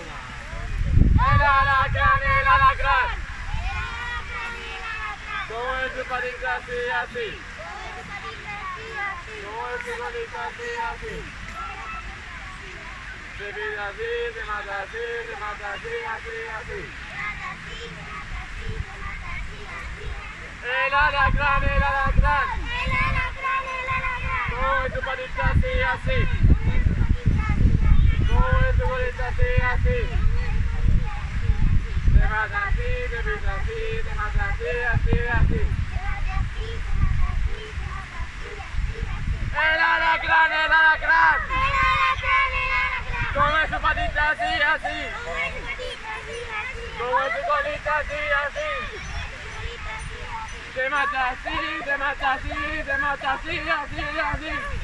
El alacrán, el alacrán. Como es su patita así, así. Como es su patita así, así. Se pide así, se mata así, se mata así, así, así. El alacrán, el alacrán. Como es su patita así, así. Como es su patita así, así. Se mata así, se pide así, se mata así, así, así. El alacrán, el alacrán. Como es su patita así, así. Como es su colita así, así. Se mata así, se mata así, se mata así, así, así.